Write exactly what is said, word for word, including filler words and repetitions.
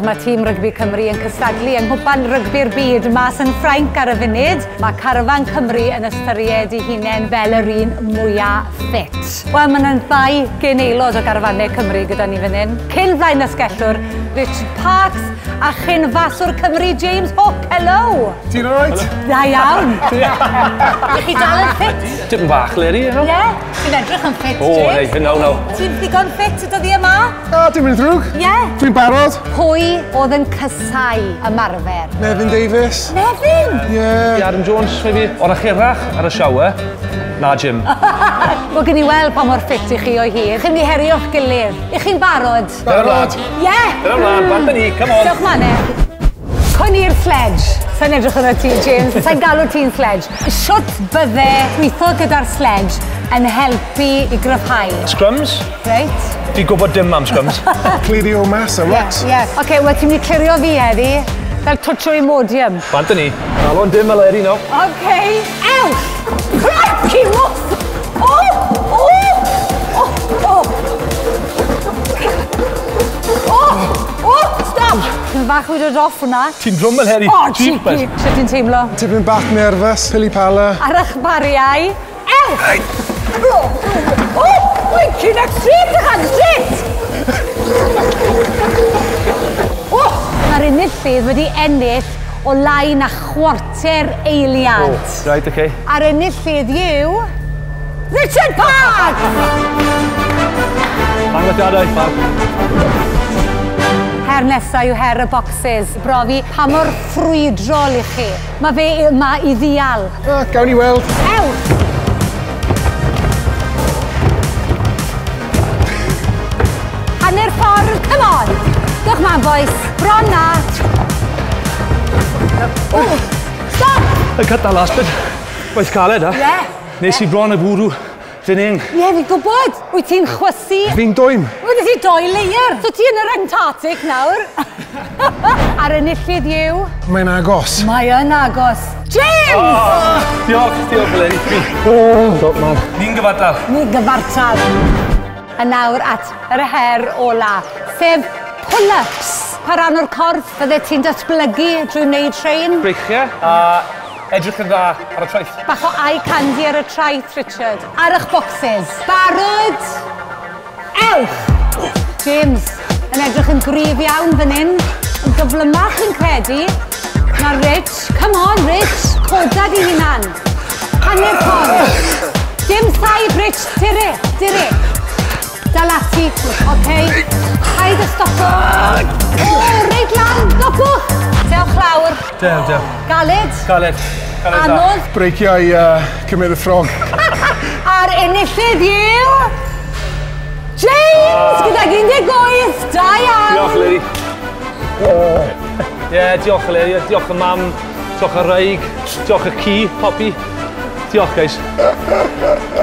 Mae tîm Rygbi Cymru yn cystadlu yng Cwpan Rygbi'r Byd mas yn Ffrainc ar y funud. Mae carfan Cymru yn ystyried ei hunain fel yr un mwyaf ffit. Wel, mae yna ddau geneilod o garfannau Cymru gyda ni fan hyn. Cyn flaen ysgellwr, Richard Parks a chyn-faswr Cymru James Hawk. Hello! Ti'n alright? Da iawn! Ych chi dal yn ffit? Tipyn bach, Leri, you know? Ie, ti'n edrych yn ffit, O, James. ei, no, no. Ti'n ddigon ffit ydw ddi yma? O, dim yn ddrwg. Ie. Dwi'n barod. Pwy oedd yn cysau ymarfer? Nevin Davies. Nevin! Ie. Adam Jones, maybe. O'r achirach ar y siawer. Na, Jim. Wel, gyn i weld pa mor ffit i chi o'i hir. Chi'n mynd i herio'ch gilydd. I chi'n barod? Barod. Ie! Dyna mlaen, bant ni, come on. Diolch manne. Cwn i'r sledge. Sa'n edrych yn y ti, James. Sa'n galw ti'n sledge. Siwt bydde gweithio gyda'r sledge yn helpu i gryfhau? Scrums? Reit. Fi'n gwybod dim am scrums. Clirio mas a wax. Ie. Oce, wel ti'n mynd i clirio fi heddi fel twtio Imodium. Bant ni. Alon dim a Leri, no. Oce. Ewch! Crikey, mwth! O! O! O! O! O! O! Stop! Ti'n fach wedi dod off hwnna. Ti'n drwm Leri. O, cheeky! Sut ti'n teimlo? Tipyn bach nerfus, pili pala. Ar eich bariau. Ewch! O! O! Wy'n cyn ag straight ych straight! O! Mae'r enillydd wedi ennill o lai na chwarter eiliad. O, right, okay. A'r enillydd yw... Richard Parks! Anglaterra, Park. Her nesaf yw her y bocsys. Brofi, pa mor ffrwydrol i chi. Mae fe yma i ddial. O, gawn ni weld. Ewch! Hanner ffordd, come on! Diolch man, boys. Bron na. O, stop! Y cut that last bit. Waith caled, ha? Ie. Nes i bron y bwrw fan hyn. Ie, fi'n gwybod. Wyt ti'n chwysu? Fi'n dwym. Wyt ti doi layer. So ti yn yr Antarctic nawr. A'r enillydd yw... Mae'n agos. Mae yn agos. James! Oh, diolch, diolch, Leri. Top man. Ni'n gyfartal. Ni gyfartal. A nawr at yr her ola, sef pull-ups. Pa ran o'r corff fydde ti'n datblygu drwy wneud trein? Breichiau a edrych yn dda ar y traeth. Bach o eye candy ar y traeth, Richard. Ar eich bocsys. Barod! Ewch! James, yn edrych yn gryf iawn fan hyn. Yn gyflymach yn credu. Mae Rich, come on Rich, codad i hunan. Hanner ffordd. Dim saib Rich, dire, dire. Dal ati, oce? Haid y stopo. O, reit lan, gopwch. Dewch lawr. Dew, dew. Galed. Galed. Galed da. Anodd. Breiciau uh, cymryd y ffrog. A'r enillydd yw... James, gyda un deg wyth. Da iawn. Diolch, Leri. Ie, diolch, Leri. Diolch y mam. Diolch y reig. Diolch y ci, Poppy. Diolch, guys.